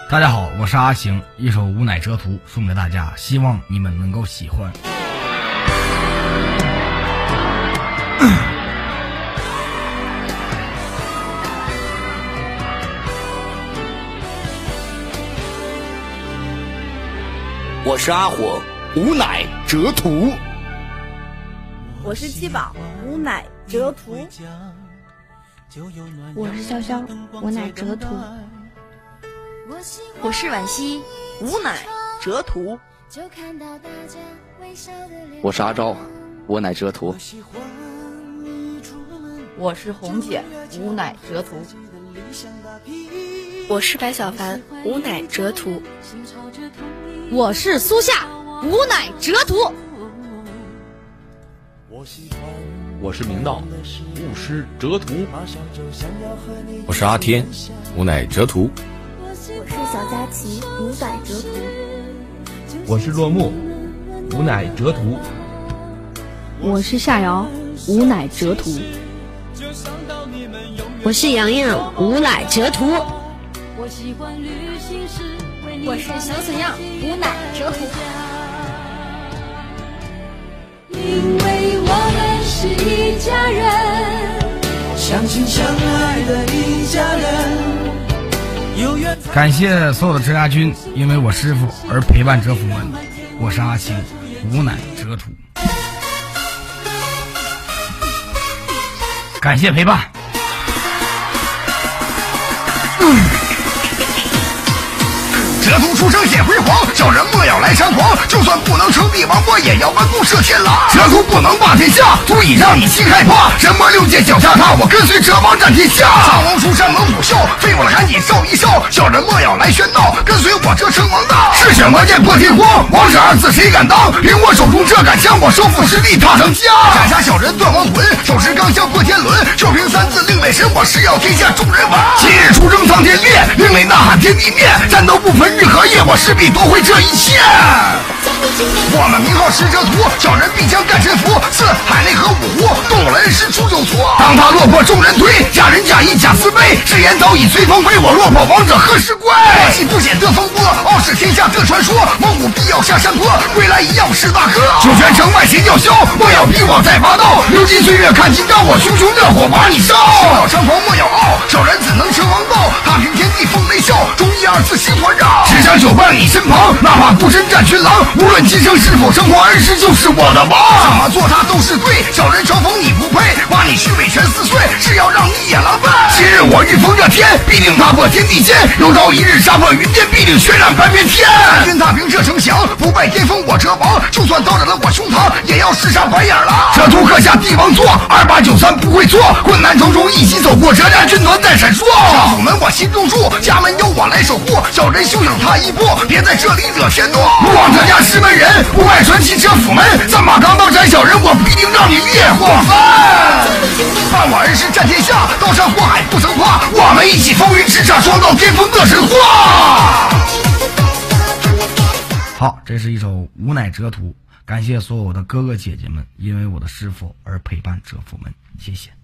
大家好，我是阿行，一首《吾乃哲图》送给大家，希望你们能够喜欢。 我是阿火，吾乃哲图。 我是七宝，吾乃哲图。 我是潇潇，吾乃哲图。 我是惋惜，吾乃哲图。 我是阿昭，吾乃哲图。 我是红姐，吾乃哲图。 我是白小凡，吾乃哲图。 我是苏夏，吾乃哲图。 我是明道，吾师哲图。 我是阿天，吾乃哲图。 我是小佳琪，吾乃哲图。 我是落木，吾乃哲图。 我是夏瑶，吾乃哲图。 我是洋洋，吾乃哲图。 我是小笋样，吾乃哲图。 因为我们是一家人，相亲相爱的一家人。 感谢所有的哲家军，因为我师傅而陪伴哲夫们。我是阿青，吾乃哲图。感谢陪伴。 哲图出生显辉煌，小人莫要来猖狂。就算不能称帝王，我也要弯弓射天狼。哲图不能霸天下，足以让你心害怕。什么六界脚下踏，我跟随哲王战天下。上龙出山猛虎啸，飞我了赶紧烧一烧。小人莫要来喧闹，跟随我这称王道。是选关键破天荒，王者二字谁敢当？凭我手中这杆枪，我收复失地踏上家。斩杀小人断亡魂，手持钢枪破天轮。就凭三字另类神，我是要天下众人闻。今日出征苍天烈，另类呐喊天地灭。战斗不分日和夜，我势必夺回这一切。我们名号是哲图，小人必将干神符。四海内和五湖，动了人师出九族。当他落魄众人推，假仁假义假慈悲。誓言早已随风飞，我落魄王者何时归？我气不显得风波，傲视天下的传说。猛虎必要下山坡，归来一样是大哥。九泉城外谁叫嚣？莫要逼我再拔刀。流金岁月看今朝，我熊熊热火把你烧。胸脑猖狂莫要傲，小人怎能称王道？踏平天地风雷啸，忠义二字心环绕。只想久伴你身旁，哪怕孤身战群狼。无论今生是否称王，儿时就是我的王。怎么做他都是对，小人嘲讽你不配，挖你虚伪全撕碎，是要让你也狼狈。今日我御风这天，必定踏破天地间。有朝一日杀破云巅，必定血染半边天。军踏平这城墙，不败巅峰我哲王。就算刀斩了我胸膛，也要试杀白眼狼。哲图刻下帝王座，2893不会错。困难重重一起走过，哲家军团在闪烁。上府门我心中住，家门由我来守护。小人休想踏一步，别在这里惹天怒。不枉这家师门人，不败传奇哲府门。这么刚刀斩小人，我必定让你烈火焚。伴我儿时战天下，刀山火海不曾怕。我们一起风云叱咤，创造巅峰的神话。 好，这是一首《吾乃哲图》，感谢所有的哥哥姐姐们，因为我的师傅而陪伴哲夫们，谢谢。